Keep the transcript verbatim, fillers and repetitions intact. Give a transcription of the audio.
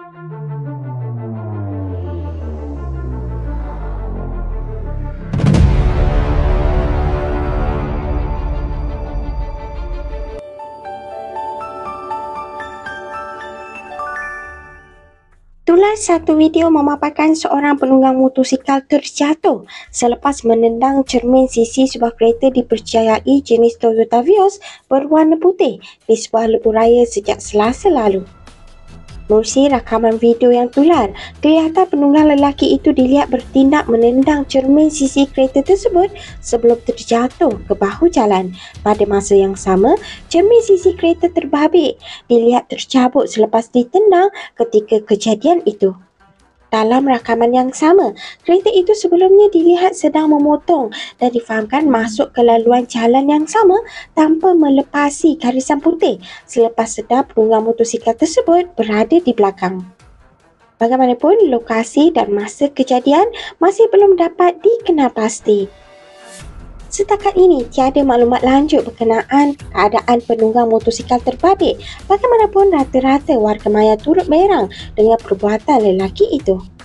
Itulah satu video memaparkan seorang penunggang motosikal terjatuh selepas menendang cermin sisi sebuah kereta dipercayai jenis Toyota Vios berwarna putih di sebuah lebuhraya sejak Selasa lalu. Menerusi rakaman video yang tular, kelihatan penunggang lelaki itu dilihat bertindak menendang cermin sisi kereta tersebut sebelum terjatuh ke bahu jalan. Pada masa yang sama, cermin sisi kereta terbabit dilihat tercabut selepas ditendang ketika kejadian itu. Dalam rakaman yang sama, kereta itu sebelumnya dilihat sedang memotong dan difahamkan masuk ke laluan jalan yang sama tanpa melepasi garisan putih selepas sedar penunggang motosikal tersebut berada di belakang. Bagaimanapun, lokasi dan masa kejadian masih belum dapat dikenal pasti. Setakat ini, tiada maklumat lanjut berkenaan keadaan penunggang motosikal terbabit. Bagaimanapun, rata-rata warga maya turut berang dengan perbuatan lelaki itu.